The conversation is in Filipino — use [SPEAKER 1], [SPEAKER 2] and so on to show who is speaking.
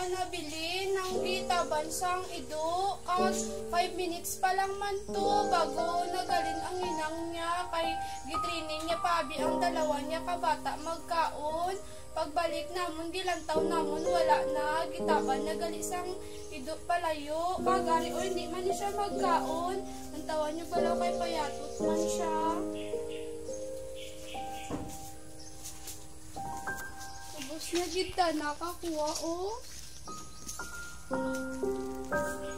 [SPEAKER 1] nabili ng gitabansang ido at 5 minutes pa lang man to bago nagalin ang inang niya kay gitrinin niya pabi ang dalawa niya kabata magkaon. Pagbalik namon gilantaw namon wala na gitaban nagali sang ido palayo kagari o hindi man siya magkaon. Nantawan niyo pala kay payatot man siya. Tapos na kita nakakuha oh.